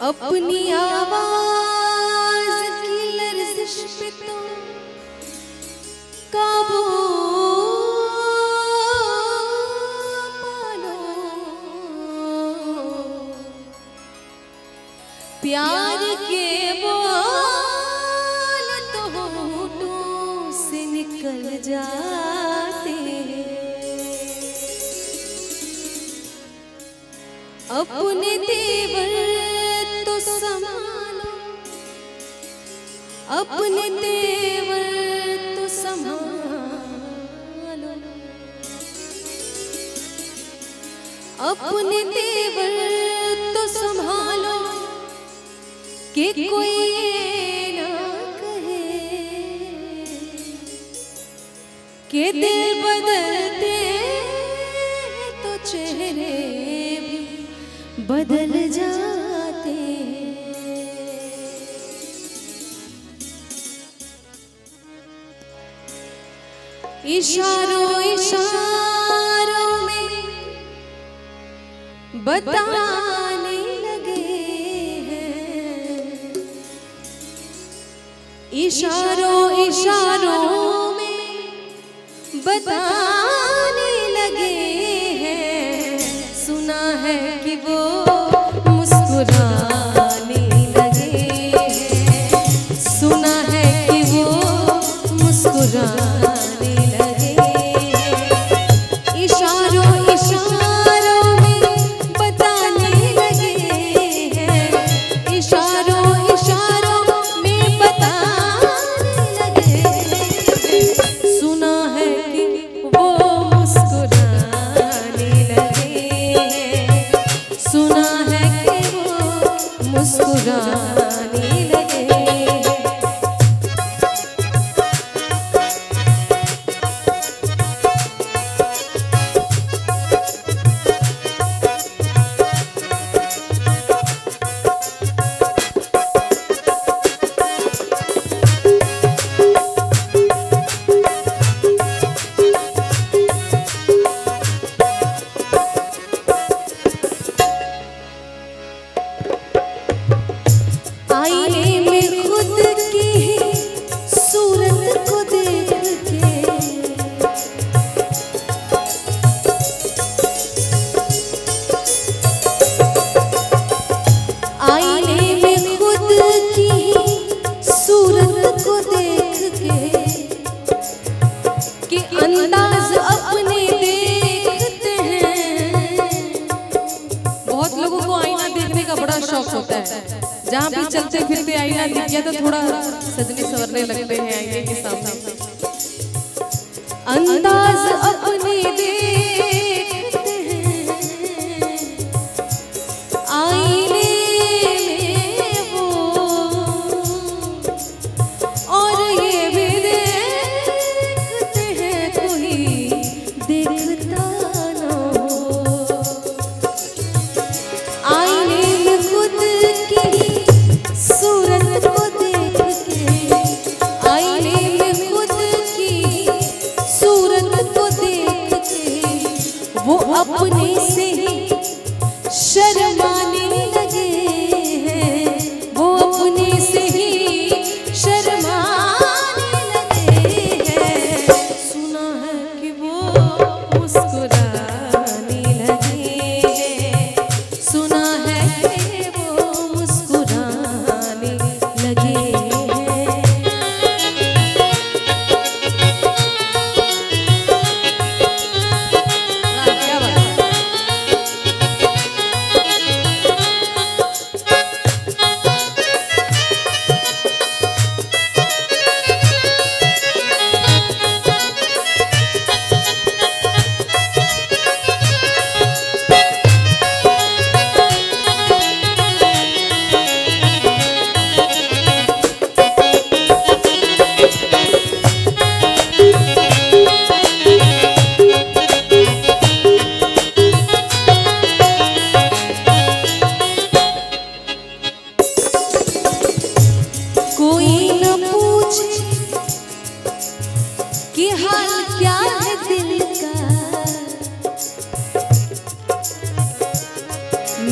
अपनी आवाज की लर्जिश पे तो काबू पालो, प्यार के बोल तो होठों से निकल जाते हैं। अपने तेवर तो संभालो, अपने तेवर तो संभालो, अपने तेवर तो संभालो कि कोई ये ना कहे कि दिल बदलते तो चेहरे भी बदल जाते हैं। इशारों इशारों में बताने लगे हैं, इशारों इशारों में बताने लगे हैं। सुना है कि वो मुस्कुराने लगे हैं, सुना है कि वो मुस्कुराने लगे हैं। इशारों इशारों में बताने लगे हैं, इशारों इशारों में बताने लगे हैं। सुना है कि वो मुस्कुराने लगे हैं, सुना है कि वो मुस्कुराने लगे हैं। आईने में खुद की सूरत को देख के, आईने में खुद की सूरत को देख के कि अंदाज अपने देखते हैं। बहुत लोगों को आईना देखने का बड़ा शौक होता है, जहाँ भी चलते फिरते आईना दिख गया तो थोड़ा सजने संवरने लगते हैं आईने के सामने। अंदाज अपने देखते हैं, आईने में वो, और ये भी देखते हैं कोई देखता ना हो। आईने में खुद की सूरत को देख के, आईने में खुद की सूरत को देख के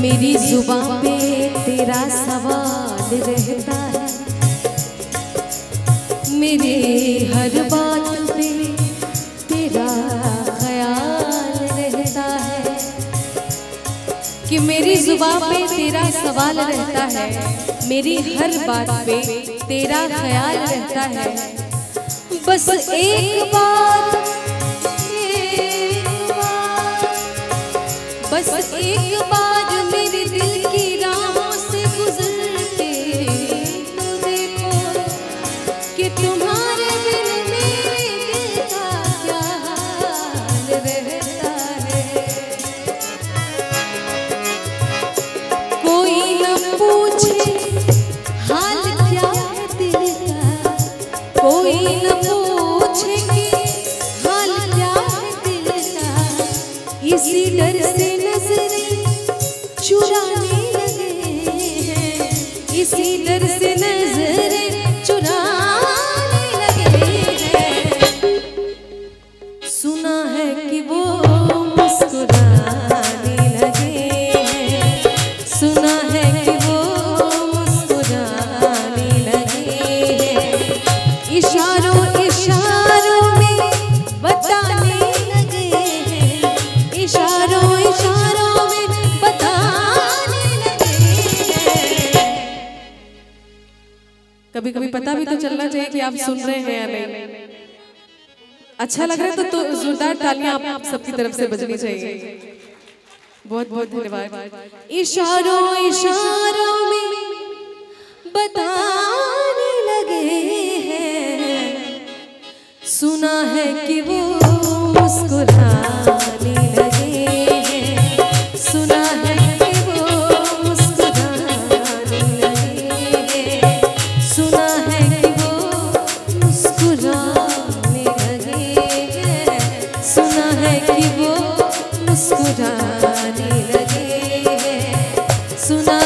मेरी जुबां पे तेरा सवाल रहता है, मेरे हर बात पे तेरा ख्याल रहता है। कि मेरी जुबां पे तेरा सवाल रहता है, मेरी हर बात पे तेरा ख्याल रहता है। बस एक बार, बस एक बार मेरे दिल की राहों से गुजर के तो देखो कि तुम्हारे बिन मेरे दिल का क्या हाल रहता है। कोई न पूछे हाल क्या है दिल का, कोई न पूछे कि हाल क्या है दिल का, इसी डर से चुराने लगे हैं, इसी डर से नजरें चुराने लगे हैं। सुना है कि वो मुस्कुराने लगे हैं, सुना है कि वो मुस्कुराने लगे हैं। इशारों इशारों में बताने लगे हैं, इशारों इशारों कभी कभी पता भी तो चलना चाहिए कि आप सुन रहे हैं या नहीं। अच्छा लग रहा है तो जोरदार तालियां आप सबकी तरफ से बजनी चाहिए। बहुत बहुत धन्यवाद। इशारों इशारों में बताने लगे हैं, सुना है कि वो मुस्कुराने लगे हैं, सुना है कि वो मुस्कुराने लगे हैं, सुना है कि वो मुस्कुराने लगे हैं, सुना है कि वो मुस्कुराने लगे हैं, सुना